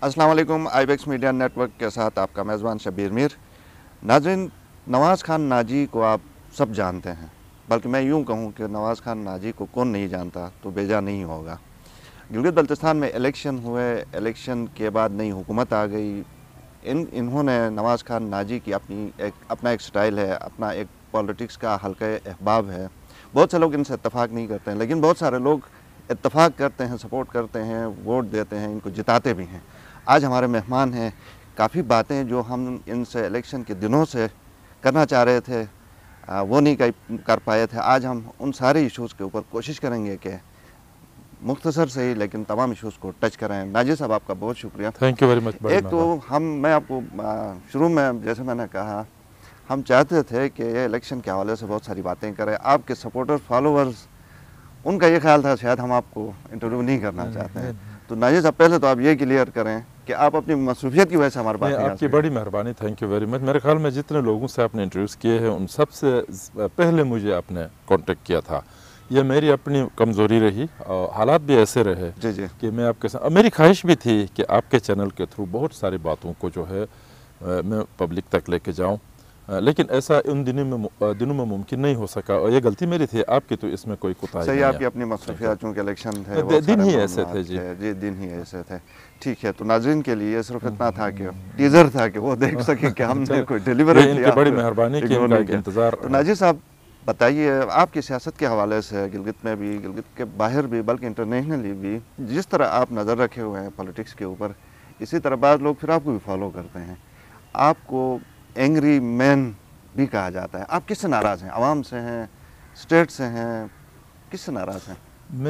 अस्सलाम वालेकुम। Ibex media network के साथ आपका मेज़बान शब्बीर मीर। नाज़रीन, नवाज़ खान नाजी को आप सब जानते हैं, बल्कि मैं यूँ कहूँ कि नवाज़ खान नाजी को कौन नहीं जानता तो बेजा नहीं होगा। गिलगित बल्तिस्तान में इलेक्शन हुए, इलेक्शन के बाद नई हुकूमत आ गई। इन्होंने नवाज़ खान नाजी की अपना एक स्टाइल है, अपना एक पॉलिटिक्स का हल्का अहबाब है। बहुत से लोग इनसे इत्तफाक नहीं करते हैं, लेकिन बहुत सारे लोग इत्तफाक करते हैं, सपोर्ट करते हैं, वोट देते हैं, इनको जिताते भी हैं। आज हमारे मेहमान हैं। काफ़ी बातें जो हम इनसे इलेक्शन के दिनों से करना चाह रहे थे वो नहीं कर पाए थे। आज हम उन सारे इश्यूज़ के ऊपर कोशिश करेंगे कि मुख्तसर से ही लेकिन तमाम इश्यूज़ को टच करें। नाजी साहब, आपका बहुत शुक्रिया। Thank you very much. एक तो मैं आपको शुरू में जैसे मैंने कहा, हम चाहते थे कि ये इलेक्शन के हवाले से बहुत सारी बातें करें। आपके सपोर्टर्स, फॉलोअर्स, उनका ये ख्याल था शायद हम आपको इंटरव्यू नहीं करना चाहते हैं। तो नाजी साहब, पहले तो आप ये क्लियर करें कि आप अपनी मसरूफियत की वजह से हमारे बात आपकी बड़ी मेहरबानी, थैंक यू वेरी मच। मेरे ख्याल में जितने लोगों से आपने इंटरव्यूज़ किए हैं उन सबसे पहले मुझे आपने कांटेक्ट किया था। ये मेरी अपनी कमज़ोरी रही और हालात भी ऐसे रहे जी कि मैं आपके साथ, मेरी ख्वाहिश भी थी कि आपके चैनल के थ्रू बहुत सारी बातों को जो है मैं पब्लिक तक लेके जाऊँ, लेकिन ऐसा उन दिनों में मुमकिन नहीं हो सका और ये गलती मेरी थी। आपकी तो इसमें कोई कोताही नहीं है। आपकी अपनी मसरूफियत, चूँकि इलेक्शन थे, दिन ही ऐसे थे जी, दिन ही ऐसे थे। ठीक है, तो नाज़रीन के लिए सिर्फ इतना था कि टीज़र था कि वो देख सके कि हमने कोई डिलीवरी किया। इनकी बड़ी मेहरबानी की इनका इंतज़ार। तो नाजी साहब, बताइए, आपकी सियासत के हवाले से गिलगित में भी, गिलगित के बाहर भी, बल्कि इंटरनेशनली भी, जिस तरह आप नज़र रखे हुए हैं पॉलिटिक्स के ऊपर, इसी तरह बाद लोग फिर आपको भी फॉलो करते हैं। आपको एंग्री मैन भी कहा जाता है। आप किससे नाराज़ हैं? आवाम से हैं, स्टेट से हैं, किससे नाराज़ हैं?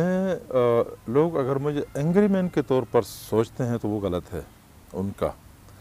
लोग अगर मुझे एंग्री मैन के तौर पर सोचते हैं तो वो गलत है उनका।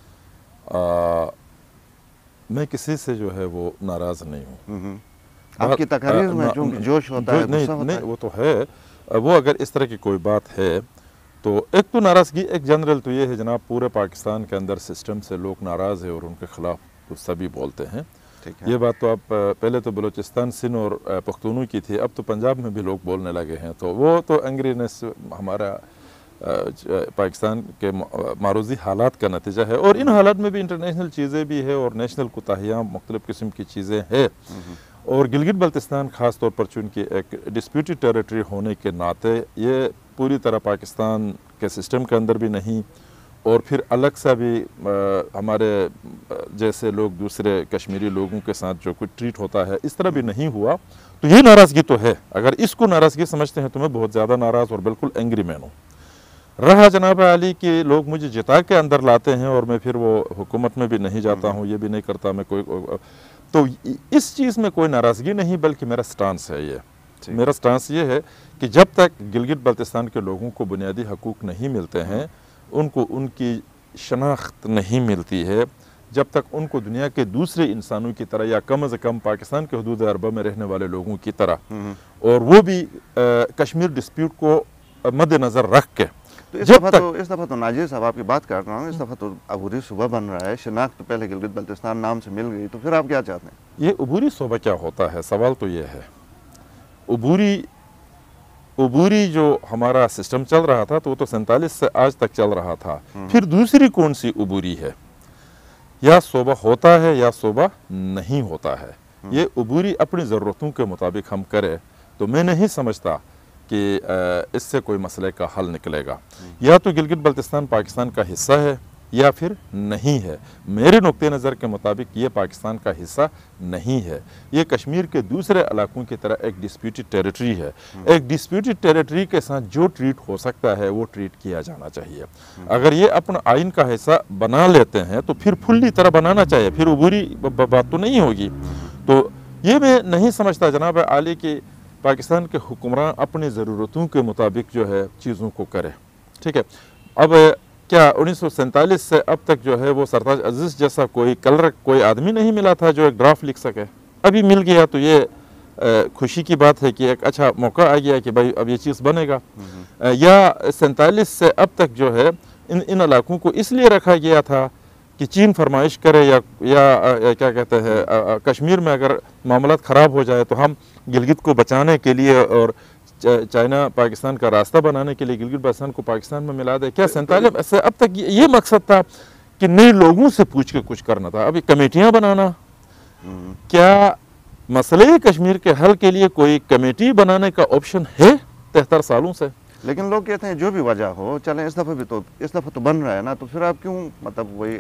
मैं किसी से जो है वो नाराज़ नहीं हूँ। आपकी तकरीर में जो जोश होता है, नहीं वो तो है। वो अगर इस तरह की कोई बात है तो एक तो नाराज़गी एक जनरल तो ये है जनाब, पूरे पाकिस्तान के अंदर सिस्टम से लोग नाराज़ है और उनके ख़िलाफ़ तो सभी बोलते हैं। ये बात तो आप पहले तो बलूचिस्तान, सिंध और पख्तूनों की थी, अब तो पंजाब में भी लोग बोलने लगे हैं। तो वो तो एंग्रीनेस हमारा पाकिस्तान के मारूजी हालात का नतीजा है और इन हालात में भी इंटरनेशनल चीज़ें भी है और नेशनल कोताहियाँ, मुख्तलिफ़ किस्म की चीज़ें हैं। और गिलगित बल्तिस्तान ख़ास तौर पर चूँकि एक डिस्प्यूटेड टेरिटरी होने के नाते ये पूरी तरह पाकिस्तान के सिस्टम के अंदर भी नहीं और फिर अलग सा भी हमारे जैसे लोग दूसरे कश्मीरी लोगों के साथ जो कुछ ट्रीट होता है इस तरह भी नहीं हुआ। तो ये नाराज़गी तो है। अगर इसको नाराज़गी समझते हैं तो मैं बहुत ज़्यादा नाराज़ और बिल्कुल एंग्री मैन हूँ। रहा जनाब अली कि लोग मुझे जिता के अंदर लाते हैं और मैं फिर वो हुकूमत में भी नहीं जाता हूँ, ये भी नहीं करता मैं कोई, तो इस चीज़ में कोई नाराज़गी नहीं, बल्कि मेरा स्टांस है ये। मेरा स्टांस ये है कि जब तक गिलगित बल्तिस्तान के लोगों को बुनियादी हकूक़ नहीं मिलते हैं, उनको उनकी शनाख्त नहीं मिलती है, जब तक उनको दुनिया के दूसरे इंसानों की तरह या कम से कम पाकिस्तान के हदूद अरबा में रहने वाले लोगों की तरह, और वो भी कश्मीर डिस्प्यूट को मद्देनज़र रख के, तो इस दफ़ा तो नाजी साहब आपकी बात कर रहा हूँ, इस दफ़ा तो अबूरी सूबा बन रहा है, शनाख्त तो पहले गिलगित बल्तिस्तान नाम से मिल गई, तो फिर आप क्या चाहते हैं? ये अबूरी सूबा क्या होता है, सवाल तो ये है। अबूरी जो हमारा सिस्टम चल रहा था तो वो तो 47 से आज तक चल रहा था। फिर दूसरी कौन सी अबूरी है? या सूबा होता है या सूबा नहीं होता है। ये अबूरी अपनी ज़रूरतों के मुताबिक हम करें तो मैं नहीं समझता कि इससे कोई मसले का हल निकलेगा। या तो गिलगित बल्तिस्तान पाकिस्तान का हिस्सा है या फिर नहीं है। मेरे नुक्ते नज़र के मुताबिक ये पाकिस्तान का हिस्सा नहीं है। ये कश्मीर के दूसरे इलाकों की तरह एक डिस्प्यूटेड टेरिटरी है। एक डिस्प्यूटेड टेरिटरी के साथ जो ट्रीट हो सकता है वो ट्रीट किया जाना चाहिए। अगर ये अपना आइन का हिस्सा बना लेते हैं तो फिर फुल्ली तरह बनाना चाहिए, फिर अबूरी बात तो नहीं होगी। तो ये मैं नहीं समझता जनाब आली कि पाकिस्तान के हुक्मरान अपनी ज़रूरतों के मुताबिक जो है चीज़ों को करें। ठीक है, अब क्या 1947 से अब तक जो है वो सरताज अजीज़ जैसा कोई आदमी नहीं मिला था जो एक ड्राफ्ट लिख सके? अभी मिल गया तो ये खुशी की बात है कि एक अच्छा मौका आ गया कि भाई अब ये चीज़ बनेगा। या 47 से अब तक जो है इन इलाकों को इसलिए रखा गया था कि चीन फरमाइश करे या क्या कहते हैं कश्मीर में अगर मामला ख़राब हो जाए तो हम गिलगित को बचाने के लिए और چائنا پاکستان کا راستہ بنانے کے لیے گلگت بلتستان کو پاکستان میں ملا دے؟ کیا 47 سے اب تک یہ مقصد تھا کہ نئے لوگوں سے پوچھ کے کچھ کرنا تھا؟ ابھی کمیٹیاں بنانا، کیا مسئلے کشمیر کے حل کے لیے کوئی کمیٹی بنانے کا آپشن ہے 73 سالوں سے؟ لیکن لوگ کہتے ہیں جو بھی وجہ ہو چلیں اس دفعہ تو بن رہا ہے نا، تو پھر آپ کیوں مطلب وہی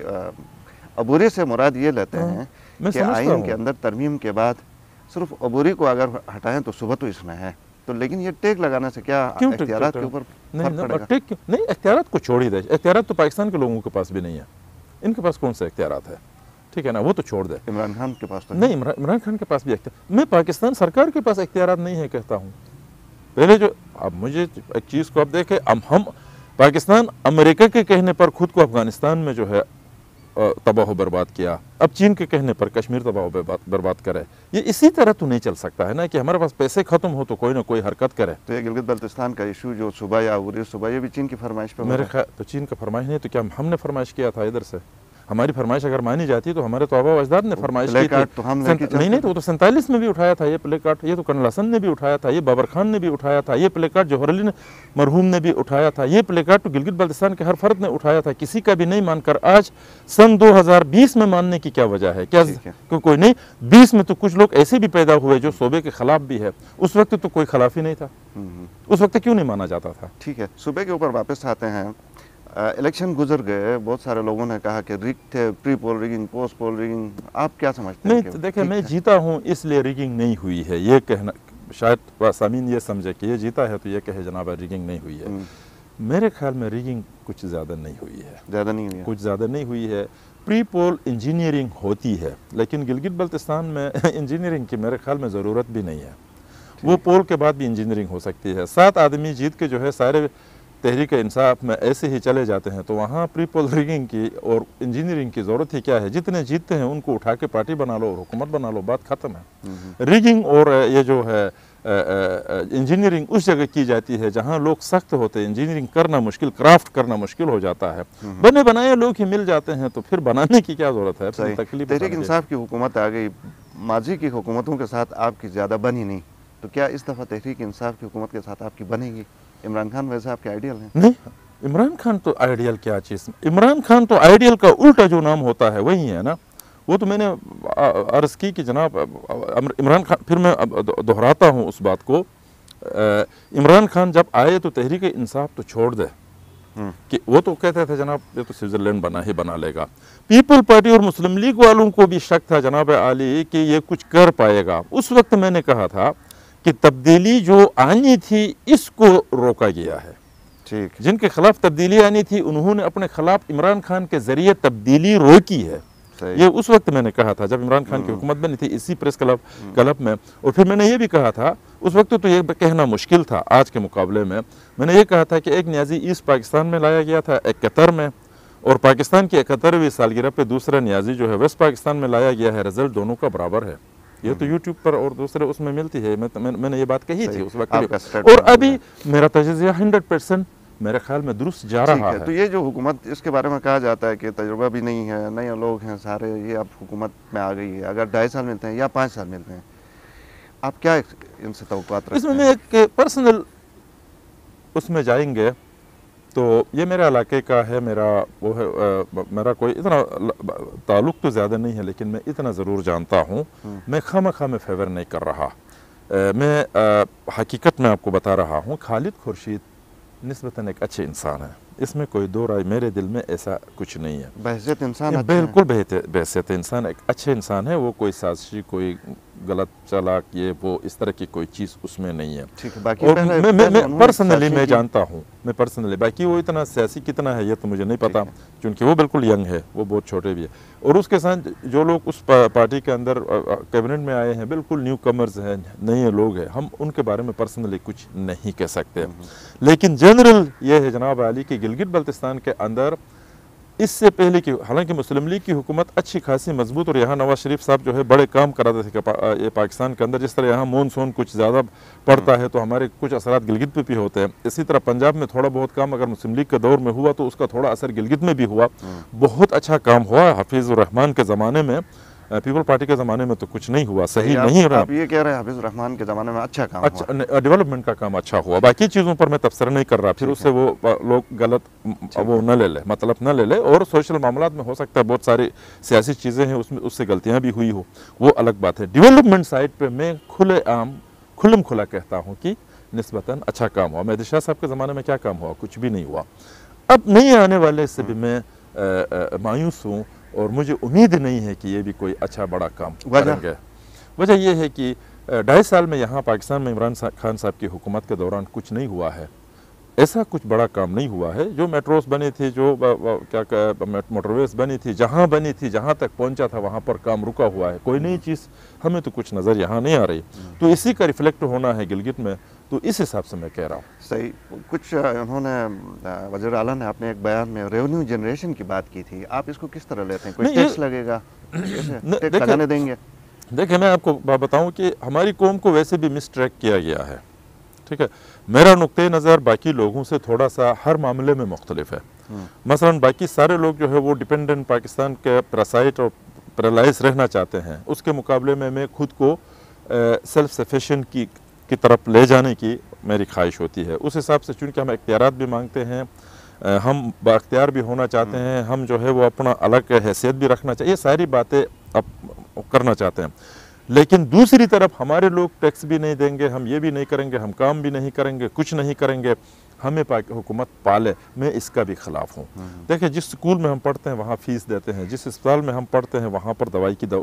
عبوری سے مراد یہ لیتے ہیں کہ آئین کے اندر ترمیم کے بعد صرف عبوری کو اگر ہٹائیں تو صبح تو اس میں ہے، تو لیکن یہ ٹیک لگانے سے کیا اختیارات کے اوپر فرق پڑے گا؟ نہیں، اختیارات کو چھوڑ ہی دے، اختیارات تو پاکستان کے لوگوں کے پاس بھی نہیں ہے، ان کے پاس کون سے اختیارات ہے؟ ٹھیک ہے نا، وہ تو چھوڑ دے۔ عمران خان کے پاس تو نہیں، عمران خان کے پاس بھی اختیار، میں پاکستان سرکار کے پاس اختیارات نہیں ہے کہتا ہوں۔ پہلے جو اب مجھے ایک چیز کو اب دیکھیں، ہم پاکستان امریکہ کے کہنے پر خود کو افغانستان میں جو ہے تباہ و برباد کیا، اب چین کے کہنے پر کشمیر تباہ و برباد کرے، یہ اسی طرح تو نہیں چل سکتا ہے نا کہ ہمارے پاس پیسے ختم ہو تو کوئی نہ کوئی حرکت کرے۔ تو یہ گلگت بلتستان کا ایشو جو صوبہ یا عبوری صوبہ، یہ بھی چین کی فرمائش پہ میرے خیال تو چین کا فرمائش نہیں، تو کیا ہم نے فرمائش کیا تھا ادھر سے؟ ہماری فرمائش اگر مانی جاتی تو ہمارے تو آبا و اجداد نے فرمائش کی تھی۔ نہیں تو وہ تو 47 میں بھی اٹھایا تھا یہ پلے کارڈ، یہ تو کرنل حسن نے بھی اٹھایا تھا، یہ بابر خان نے بھی اٹھایا تھا، یہ پلے کارڈ جوہر علی مرحوم نے بھی اٹھایا تھا، یہ پلے کارڈ تو گلگت بلتستان کے ہر فرد نے اٹھایا تھا، کسی کا بھی نہیں مان کر آج سن 2020 میں ماننے کی کیا وجہ ہے؟ کیا کوئی نہیں؟ 20 میں تو کچھ لوگ ایسے بھی پیدا ہوئے جو صوبے کے خلاف بھی ہے، اس وقت تو کوئی خلاف ہی نہیں تھا، اس وقت کیوں نہیں مانا جاتا تھا؟ ٹھیک ہے، صوبے کے اوپر واپس آتے ہیں۔ الیکشن گزر گئے، بہت سارے لوگوں نے کہا کہ ریگ تھے، pre poll rigging, post poll rigging, آپ کیا سمجھتے ہیں؟ نہیں دیکھیں، میں جیتا ہوں اس لیے ریگنگ نہیں ہوئی ہے یہ کہنا، شاید سامعین یہ سمجھے کہ یہ جیتا ہے تو یہ کہے جناب ریگنگ نہیں ہوئی ہے۔ میرے خیال میں ریگنگ کچھ زیادہ نہیں ہوئی ہے، کچھ زیادہ نہیں ہوئی ہے۔ پری پول انجینئرنگ ہوتی ہے، لیکن گلگت بلتستان میں انجینئرنگ کی میرے خیال میں ضرورت بھی نہیں ہے، وہ پول کے بعد بھی انجینئرنگ ہو سکتی ہے۔ 7 آدمی جیت کے جو ہے سارے تحریک انصاف میں ایسے ہی چلے جاتے ہیں تو وہاں پری پول ریگنگ کی اور انجینئرنگ کی ضرورت ہی کیا ہے؟ جتنے جیتتے ہیں ان کو اٹھا کے پارٹی بنا لو اور حکومت بنا لو، بات ختم ہے۔ ریگنگ اور یہ جو ہے انجینئرنگ اس جگہ کی جاتی ہے جہاں لوگ سخت ہوتے ہیں، انجینئرنگ کرنا مشکل، کرافٹ کرنا مشکل ہو جاتا ہے، بنے بنائے لوگ ہی مل جاتے ہیں تو پھر بنانے کی کیا ضرورت ہے؟ تحریک انصاف کی حکومت آ گئی، ماضی کی حکومتوں کے ساتھ آپ کی زیادہ بنی نہیں، تو کیا اس دفعہ تحریک انصاف کی حکومت کے ساتھ آپ کی بنے گی؟ عمران خان ویسے آپ کے آئیڈیل ہیں؟ نہیں، عمران خان تو آئیڈیل کیا چیز، عمران خان تو آئیڈیل کا الٹا جو نام ہوتا ہے وہی ہے نا، وہ تو میں نے عرض کی کہ جناب عمران خان، پھر میں دہراتا ہوں اس بات کو، عمران خان جب آئے تو تحریک انصاف تو چھوڑ دے، کہ وہ تو کہتے تھے جناب یہ تو سوئٹزرلینڈ بنا لے گا۔ پیپل پارٹی اور مسلم لیگ والوں کو بھی شک تھا جناب عالی کہ یہ کچھ کر پائے گا، اس وقت میں نے کہا تھا کہ تبدیلی جو آنی تھی اس کو روکا گیا ہے، جن کے خلاف تبدیلی آنی تھی انہوں نے اپنے خلاف عمران خان کے ذریعے تبدیلی روکی ہے، یہ اس وقت میں نے کہا تھا جب عمران خان کی حکومت بنی تھی اسی پریس کلب میں، اور پھر میں نے یہ بھی کہا تھا اس وقت تو یہ کہنا مشکل تھا آج کے مقابلے میں نے یہ کہا تھا کہ ایک نیازی ایسٹ پاکستان میں لایا گیا تھا 71 میں، اور پاکستان کی 71ویں سالگرہ پہ دوسرا نیازی جو ہے ویسٹ پاکستان میں لایا گیا ہے، رزلٹ دونوں کا برابر ہے، یہ تو یوٹیوب پر اور دوسرے اس میں ملتی ہے، میں نے یہ بات کہی تھی اس وقت بھی، اور ابھی میرا تجزیہ 100% میرے خیال میں درست جا رہا ہے۔ تو یہ جو حکومت، اس کے بارے میں کہا جاتا ہے کہ تجربہ بھی نہیں ہے، نئے لوگ ہیں سارے، یہ اب حکومت میں آ گئی ہے، اگر 2.5 سال ملتے ہیں یا 5 سال ملتے ہیں، آپ کیا ان سے توقعات رکھتے ہیں؟ اس میں ایک پرسنل اس میں جائیں گے تو یہ میرے علاقے کا ہے، میرا کوئی اتنا تعلق تو زیادہ نہیں ہے، لیکن میں اتنا ضرور جانتا ہوں، میں خواہ میں فیور نہیں کر رہا، میں حقیقت میں آپ کو بتا رہا ہوں، خالد خورشید نسبتاً ایک اچھے انسان ہے، اس میں کوئی دو رائے میرے دل میں ایسا کچھ نہیں ہے، بحیثیت انسان بالکل بحیثیت انسان ایک اچھے انسان ہے، وہ کوئی سازشی، کوئی غلط چالاک، یہ وہ اس طرح کی کوئی چیز اس میں نہیں ہے، اور میں پرسنلی میں جانتا ہوں، میں پرسنلی، باقی وہ اتنا سیاسی کتنا ہے یہ تو مجھے نہیں پتا، کیونکہ وہ بالکل ینگ ہے، وہ بہت چھوٹے بھی ہے، اور اس کے ساتھ جو لوگ اس پارٹی کے اندر کیبنٹ میں آئے ہیں بالکل نیو کمرز ہیں، نئے لوگ ہیں، ہم ان کے بارے میں پرسنلی کچھ نہیں کہہ سکتے، لیکن جنرل یہ ہے جناب عالی کہ گلگت بلتستان کے اندر اس سے پہلے کی، حالانکہ مسلم لیگ کی حکومت اچھی خاصی مضبوط، اور یہاں نواز شریف صاحب جو ہے بڑے کام کراتے تھے کہ پاکستان کے اندر جس طرح یہاں مونسون کچھ زیادہ پڑتا ہے تو ہمارے کچھ اثرات گلگت پہ بھی ہوتے ہیں، اسی طرح پنجاب میں تھوڑا بہت کام اگر مسلم لیگ کے دور میں ہوا تو اس کا تھوڑا اثر گلگت میں بھی ہوا، بہت اچھا کام ہوا حفیظ الرحمان کے زمانے میں، पीपल पार्टी के ज़माने में तो कुछ नहीं हुआ, सही आप, नहीं रहा। आप ये कह रहे हैं हाफिज रहमान के ज़माने में अच्छा काम हुआ। अच्छा, डेवलपमेंट का काम अच्छा हुआ, बाकी चीज़ों पर मैं तबसरा नहीं कर रहा, फिर उससे वो लोग गलत वो न ले ले, मतलब न ले ले। और सोशल मामलात में हो सकता है बहुत सारी सियासी चीज़ें हैं, उसमें उससे गलतियाँ भी हुई हो, वो अलग बात है। डेवलपमेंट साइड पर मैं खुल्लम खुला कहता हूँ कि निस्बतन अच्छा काम हुआ। मेहदी शाह साहब के ज़माने में क्या काम हुआ? कुछ भी नहीं हुआ। अब नहीं आने वाले से भी मैं मायूस हूँ और मुझे उम्मीद नहीं है कि ये भी कोई अच्छा बड़ा काम करेंगे। वजह यह है कि 2.5 साल में यहाँ पाकिस्तान में इमरान खान साहब की हुकूमत के दौरान कुछ नहीं हुआ है, ऐसा कुछ बड़ा काम नहीं हुआ है। जो मेट्रोस बनी थी, जो मोटरवेज बनी थी, जहाँ बनी थी, जहाँ तक पहुँचा था वहाँ पर काम रुका हुआ है, कोई नई चीज़ हमें तो कुछ नज़र यहाँ नहीं आ रही। तो इसी का रिफ्लेक्ट होना है गिलगित में, तो इस हिसाब से मैं कह रहा हूँ। सही। कुछ उन्होंने वज़ीर आला ने अपने एक बयान में रेवेन्यू जनरेशन की बात की थी, आप इसको किस तरह लेते हैं? कोई टैक्स लगेगा, टैक्स लगाने देंगे? देखिए, मैं आपको बताऊं कि हमारी कौम को वैसे भी मिसट्रैक किया गया है, ठीक है। मेरा नुक्ते नज़र बाकी लोगों से थोड़ा सा हर मामले में मुख्तलिफ है। मसलन बाकी सारे लोग जो है वो डिपेंडेंट पाकिस्तान के पैरासाइट और पैरालाइज रहना चाहते हैं, उसके मुकाबले में मैं खुद को सेल्फ सफिशिएंट की तरफ ले जाने की मेरी ख्वाहिश होती है। उस हिसाब से चूँकि हम इख्तियारात भी मांगते हैं, हम बाख्तियार भी होना चाहते हैं, हम जो है वो अपना अलग हैसियत भी रखना चाहिए, ये सारी बातें अब करना चाहते हैं। लेकिन दूसरी तरफ हमारे लोग टैक्स भी नहीं देंगे, हम ये भी नहीं करेंगे, हम काम भी नहीं करेंगे, कुछ नहीं करेंगे, हमें हुकूमत पाले, मैं इसका भी ख़िलाफ़ हूँ। देखिए, जिस स्कूल में हम पढ़ते हैं वहाँ फ़ीस देते हैं, जिस अस्पताल में हम पढ़ते हैं वहाँ पर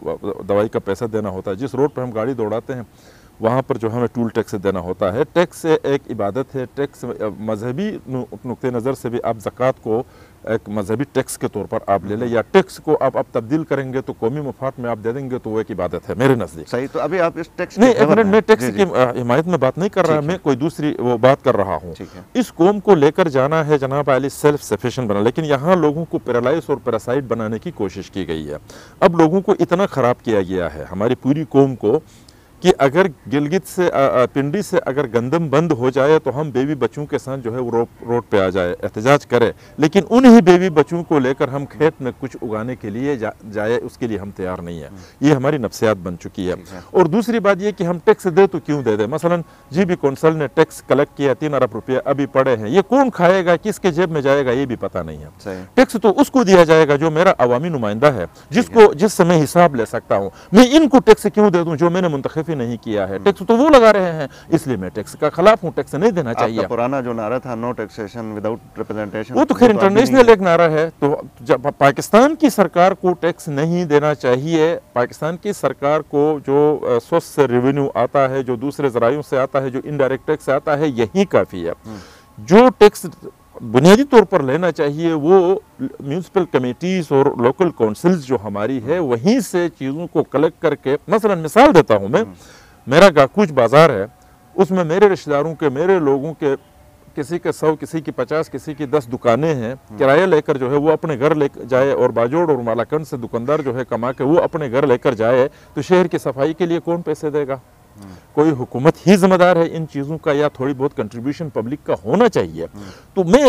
दवाई का पैसा देना होता है, जिस रोड पर हम गाड़ी दौड़ाते हैं वहाँ पर जो हमें टूल टैक्स देना होता है। टैक्स एक इबादत है, टैक्स मजहबी नुक्ते नज़र से भी आप ज़कात को एक मजहबी टैक्स के तौर पर आप ले लें, या टैक्स को आप तब्दील करेंगे तो कौमी मफाद में आप दे देंगे, तो वो एक इबादत है मेरे नज़दीक। सही। तो अभी आप इस टैक्स नहीं, एक मिनट, मैं टैक्स की हिमायत में बात नहीं कर रहा, मैं कोई दूसरी वो बात कर रहा हूँ। इस कौम को लेकर जाना है जनाब अली सेल्फ सफिशिएंट बना, लेकिन यहाँ लोगों को पैरालाइज और पैरासाइट बनाने की कोशिश की गई है। अब लोगों को इतना ख़राब किया गया है, हमारी पूरी कौम को, कि अगर गिलगित से पिंडी से अगर गंदम बंद हो जाए तो हम बेबी बच्चों के साथ जो है वो रोड पे आ जाए, एहतजाज करे, लेकिन उन्हीं बेबी बच्चों को लेकर हम खेत में कुछ उगाने के लिए जाए, उसके लिए हम तैयार नहीं है। ये हमारी नफ्सियात बन चुकी है। और दूसरी बात ये कि हम टैक्स दे तो क्यों दे दे? मसलन GB कौंसल ने टैक्स कलेक्ट किया, 3 अरब रुपये अभी पड़े हैं, ये कौन खाएगा, किसके जेब में जाएगा, ये भी पता नहीं है। टैक्स तो उसको दिया जाएगा जो मेरा अवामी नुमाइंदा है, जिससे मैं हिसाब ले सकता हूँ। मैं इनको टैक्स क्यों दे दूँ जो मैंने मुंतखब नहीं किया है? टैक्स तो वो लगा रहे हैं, इसलिए मैं टैक्स का खिलाफ हूँ, टैक्स नहीं देना चाहिए। आपका पुराना जो नारा था नो टैक्सेशन विदाउट रिप्रेजेंटेशन, वो तो खैर इंटरनेशनल एक नारा है। तो जब पाकिस्तान की सरकार को टैक्स नहीं देना चाहिए, पाकिस्तान की सरकार को जो सोर्स से रेवेन्यू आता है, जो दूसरे जरायों से आता है, जो इनडायरेक्ट टैक्स आता है, यही काफ़ी है। जो टैक्स बुनियादी तौर पर लेना चाहिए वो म्यूनसिपल कमेटीज़ और लोकल काउंसिल्स जो हमारी है, वहीं से चीज़ों को कलेक्ट करके, मसलन मिसाल देता हूँ मैं, मेरा गाकुच बाज़ार है, उसमें मेरे रिश्तेदारों के, मेरे लोगों के, किसी के 100, किसी की 50, किसी की 10 दुकानें हैं, किराया लेकर जो है वो अपने घर ले जाए, और बाजोड़ और मालाकंड से दुकानदार जो है कमा के वो अपने घर लेकर जाए, तो शहर की सफाई के लिए कौन पैसे देगा? कोई हुकूमत ही जिम्मेदार है इन चीज़ों का, या थोड़ी बहुत कंट्रीब्यूशन पब्लिक का होना चाहिए। तो मैं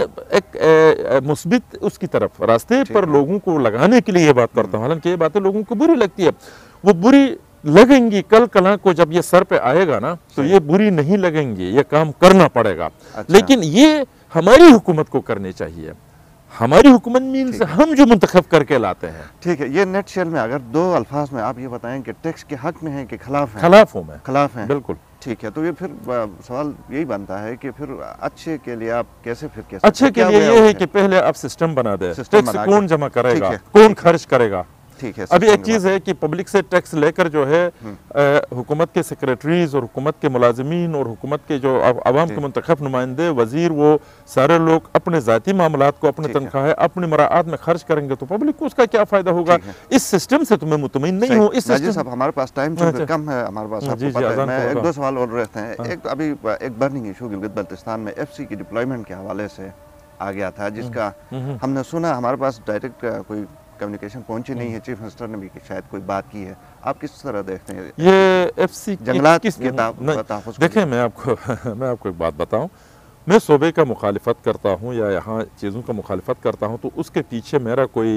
एक मुस्बित उसकी तरफ रास्ते पर लोगों को लगाने के लिए ये बात करता हूँ। हालांकि ये बातें लोगों को बुरी लगती है, वो बुरी लगेंगी कल कला को जब ये सर पे आएगा ना, तो ये बुरी नहीं लगेंगी, ये काम करना पड़ेगा। लेकिन ये हमारी हुकूमत को करनी चाहिए। हमारी हुकूमत मीन्स हम जो मुंतखब करके लाते हैं। ठीक है, ये नेट शेल में अगर 2 अल्फाज में आप ये बताएं कि टैक्स के हक में है कि खिलाफ है? खिलाफ हूँ मैं, खिलाफ हैं। बिल्कुल। ठीक है, तो ये फिर सवाल यही बनता है कि फिर अच्छे के लिए आप कैसे अच्छे के लिए ये है कि पहले आप सिस्टम बना दे, टैक्स कौन जमा करेगा, कौन खर्च करेगा। ठीक है। अभी एक चीज़ है कि पब्लिक से टैक्स लेकर जो है हुकूमत के सेक्रेटरीज और हुकूमत के मुलाजिमीन और हुकूमत के जो आवाम के मुंतखब नुमाइंदे, वजीर, वो सारे लोग अपने ज़ाती मामलात को, अपने तनख्वाहें अपनी मराआत में खर्च करेंगे, तो पब्लिक को उसका क्या फ़ायदा होगा? इस सिस्टम से तो मैं मुतमईन नहीं हूँ। इस सिस्टम, हमारे पास टाइम कम है, हमारे पास 1-2 सवाल और रहते हैं। एक तो अभी एक बर्निंग इशू गिलगित बल्तिस्तान में FC की डिप्लॉयमेंट के हवाले से आ गया था, जिसका हमने सुना, हमारे पास डायरेक्ट कोई कम्युनिकेशन पहुंची नहीं है, चीफ मिनिस्टर ने भी शायद कोई बात की है। आप किस तरह देखते हैं ये FC जंगलात के तहफ़्फ़ुज़? देखें, मैं आपको एक बात बताऊं, मैं सूबे का मुखालिफत करता हूं या यहाँ चीज़ों का मुखालिफत करता हूं, तो उसके पीछे मेरा कोई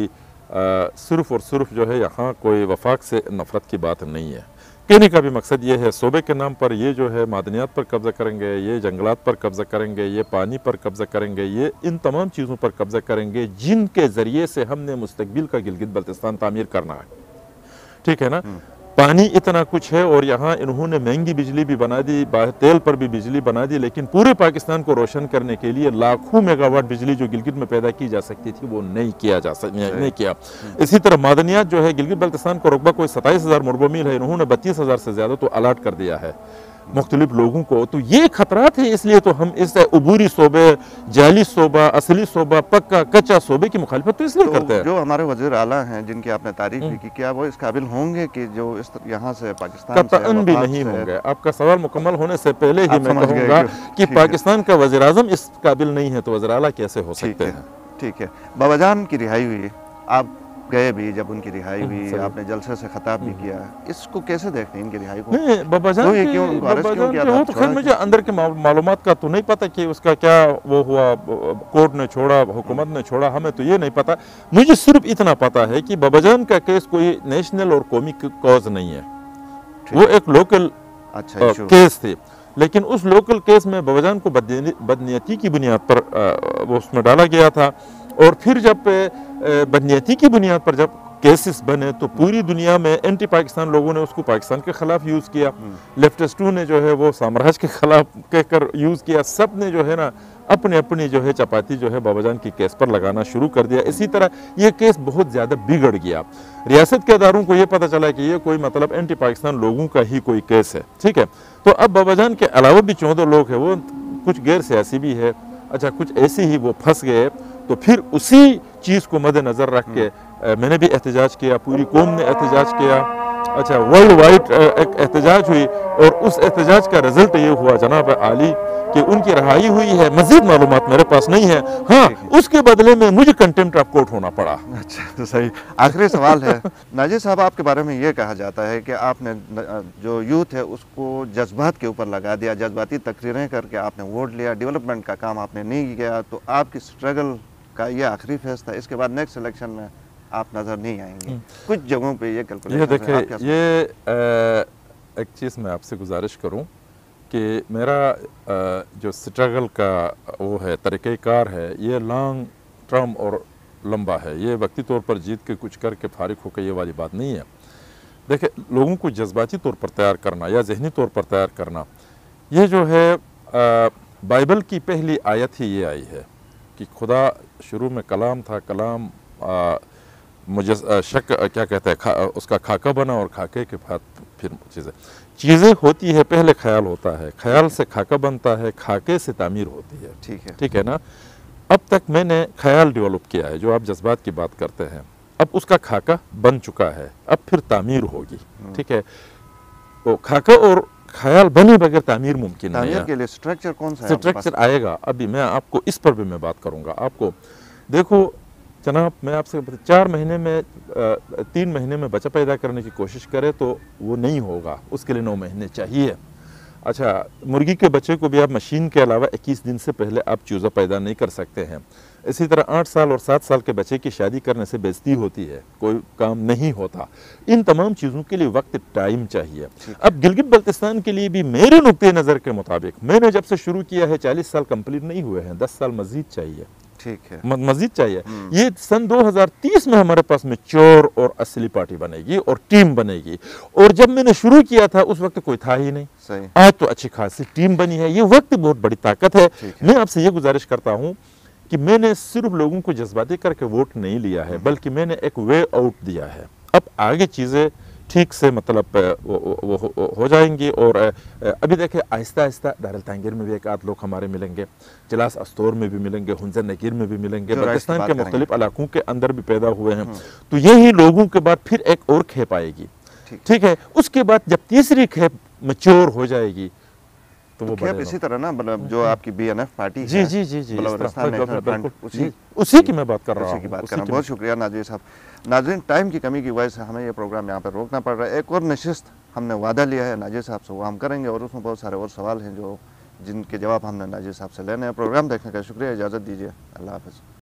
صرف اور صرف جو ہے یہاں کوئی وفاق سے نفرت کی بات نہیں ہے. کہنے کا بھی مقصد یہ ہے صوبے کے نام پر یہ جو ہے معدنیات پر قبضہ کریں گے, یہ جنگلات پر قبضہ کریں گے, یہ پانی پر قبضہ کریں گے, یہ ان تمام چیزوں پر قبضہ کریں گے جن کے ذریعے سے ہم نے مستقبل کا گلگت بلتستان تعمیر کرنا ہے. ٹھیک ہے نا. پانی اتنا کچھ ہے اور یہاں انہوں نے مہنگی بجلی بھی بنا دی, تیل پر بھی بجلی بنا دی, لیکن پورے پاکستان کو روشن کرنے کے لیے لاکھوں میگا واٹ بجلی جو گلگت میں پیدا کی جا سکتی تھی وہ نہیں کیا. اسی طرح معدنیات جو ہے گلگت بلتستان کا رقبہ کوئی 27,000 مربع میل ہے, انہوں نے 32,000 سے زیادہ تو الاٹ کر دیا ہے مختلف لوگوں کو. تو یہ خطرات ہیں, اس لیے تو ہم اس عبوری صوبے, جعلی صوبہ, اصلی صوبہ, پکا کچا صوبے کی مخالفت تو اس لیے کرتے ہیں. جو ہمارے وزیر اعلیٰ ہیں جن کی آپ نے تعریف بھی کی, کیا وہ اس قابل ہوں گے کہ جو یہاں سے پاکستان سے قطعاً بھی نہیں ہوں گے. آپ کا سوال مکمل ہونے سے پہلے ہی میں کہوں گا کہ پاکستان کا وزیر اعظم اس قابل نہیں ہے تو وزیر اعلیٰ کیسے ہو سکتے ہیں. ٹھیک ہے. بابا جان کی رہائی ہوئی, آپ گئے بھی, جب ان کی رہائی ہوئی آپ نے جلسے سے خطاب بھی کیا, اس کو کیسے دیکھتے ہیں ان کی رہائی کو؟ نہیں, بابا جان وہ تو خیر مجھے اندر کے معلومات کا تو نہیں پتہ کہ اس کا کیا وہ ہوا, کورٹ نے چھوڑا, حکومت نے چھوڑا, ہمیں تو یہ نہیں پتہ. مجھے صرف اتنا پتہ ہے کہ بابا جان کا کیس کوئی نیشنل اور قومی کاز نہیں ہے, وہ ایک لوکل کیس تھے. لیکن اس لوکل کیس میں بابا جان کو بدنیتی کی بنیاد پر وہ اس میں ڈالا گیا تھا, اور پھر جب بدنیتی کی بنیاد پر جب کیسز بنے تو پوری دنیا میں اینٹی پاکستان لوگوں نے اس کو پاکستان کے خلاف یوز کیا, لیفٹسٹوں نے جو ہے وہ سامراج کے خلاف کہہ کر یوز کیا. سب نے جو ہے نا اپنی جو ہے چپاتی جو ہے بابا جان کی کیس پر لگانا شروع کر دیا. اسی طرح یہ کیس بہت زیادہ بگڑ گیا. ریاست کے اداروں کو یہ پتہ چلا کہ یہ کوئی مطلب اینٹی پاکستان لوگوں کا ہی کوئی کیس ہے. ٹھیک ہے. تو اب بابا جان کے علاوہ بھی 14 لوگ ہیں, وہ کچھ غیر سیاسی بھی ہے, اچھا کچھ ایسی ہی وہ پھنس گئے. تو پھر اسی چیز کو مد نظر رکھ کے میں نے بھی احتجاج کیا, پوری قوم نے احتجاج کیا. اچھا ورلڈ وائڈ ایک احتجاج ہوئی, اور اس احتجاج کا رزلٹ یہ ہوا جناب عالی کہ ان کی رہائی ہوئی ہے. مزید معلومات میرے پاس نہیں ہے. ہاں, اس کے بدلے میں مجھے کنٹمپٹ آف کورٹ ہونا پڑا. اچھا تو صحیح. آخری سوال ہے ناجی صاحب, آپ کے بارے میں یہ کہا جاتا ہے کہ آپ نے جو یوتھ ہے اس کو جذبات کے اوپر لگا دیا, جذباتی تقریریں کر کے آپ نے ووٹ لیا, ڈیولپمنٹ کا کام آپ نے نہیں کیا, تو آپ کی سٹرگل کا یہ آخری فیصلہ تھا, اس کے بعد نیکسٹ الیکشن میں آپ نظر نہیں آئیں گے. کچھ جگہوں پہ یہ کیلکولیشن. یہ دیکھیں, یہ ایک چیز میں آپ سے گزارش کروں کہ میرا جو سٹرگل کا وہ ہے طریقہ کار ہے, یہ لانگ ٹرم اور لمبا ہے. یہ وقتی طور پر جیت کے کچھ کر کے فارغ ہو کے یہ والی بات نہیں ہے. دیکھیں, لوگوں کو جذباتی طور پر تیار کرنا یا ذہنی طور پر تیار کرنا, یہ جو ہے بائبل کی پہلی آیت ہی یہ آئی ہے کہ خدا شروع میں کلام تھا, کلام کیا کہتے ہیں اس کا خاکہ بنا, اور خاکے کے بعد پھر چیزیں ہوتی ہے. پہلے خیال ہوتا ہے, خیال سے خاکہ بنتا ہے, خاکے سے تعمیر ہوتی ہے. ٹھیک ہے نا. اب تک میں نے خیال ڈیولپ کیا ہے, جو آپ جذبات کی بات کرتے ہیں, اب اس کا خاکہ بن چکا ہے, اب پھر تعمیر ہوگی. ٹھیک ہے. تو خاکہ اور خیال بنے بغیر تعمیر ممکن نہیں ہے. تعمیر کے لیے سٹرکچر کون سا ہے؟ سٹرکچر آئے گا. ابھی میں آپ کو اس پر بھی میں بات کروں گا. آپ کو دیکھو جناب, میں آپ سے 4 مہینے میں 3 مہینے میں بچہ پیدا کرنے کی کوشش کرے تو وہ نہیں ہوگا, اس کے لیے 9 مہینے چاہیے. اچھا, مرغی کے بچے کو بھی آپ مشین کے علاوہ 21 دن سے پہلے آپ چوزہ پیدا نہیں کر سکتے ہیں. اسی طرح 8 سال اور 7 سال کے بچے کی شادی کرنے سے بے عزتی ہوتی ہے, کوئی کام نہیں ہوتا. ان تمام چیزوں کے لیے وقت, ٹائم چاہیے. اب گلگت بلتستان کے لیے بھی میرے نقطۂ نظر کے مطابق میں نے جب سے شروع کیا ہے 40 سال کمپلیٹ نہیں ہوئے ہیں, 10 سال مزید چاہیے. ٹھیک ہے, مزید چاہیے. یہ سن 2030 میں ہمارے پاس میچور اور اصلی پارٹی بنے گی اور ٹیم بنے گی. اور جب میں نے شروع کیا تھا اس وقت کوئی تھا ہی نہیں. آج تو اچھی خاصی ٹیم بنی ہے. یہ وقت بہت بڑی طاقت ہے. میں آپ سے یہ گزارش کرتا ہوں کہ میں نے صرف لوگوں کو جذباتی کر کے ووٹ نہیں لیا ہے, بلکہ میں نے ایک وے آؤٹ دیا ہے. اب آگے چیزیں ٹھیک سے مطلب وہ ہو جائیں گی. اور ابھی دیکھیں آہستہ آہستہ دارالتانگیر میں بھی ایک آدھ لوگ ہمارے ملیں گے, جلاس استور میں بھی ملیں گے, ہنزر نگیر میں بھی ملیں گے, بلتستان کے مختلف علاقوں کے اندر بھی پیدا ہوئے ہیں. تو یہی لوگوں کے بعد پھر ایک اور کھیپ آئے گی. ٹھیک ہے. اس کے بعد جب تیسری کھیپ میچور ہو جائے گی تو وہ کھیپ اسی طرح نا, مطلب جو آپ کی BNF پارٹی ہے, جی اسی کی میں بات کر رہا ہوں. بہت شکریہ ناجی صاحب. ناظرین, ٹائم کی کمی کی وجہ سے ہمیں یہ پروگرام یہاں پر روکنا پڑ رہا ہے. ایک اور نشست ہم نے وعدہ لیا ہے ناجی صاحب سے, وہ ہم کریں گے, اور اس میں بہت سارے اور سوال ہیں جن کے جواب ہم نے ناجی صاحب سے لینے ہیں. پروگرام دیکھنے کا شکریہ, اجازت دیجیے, اللہ حافظ.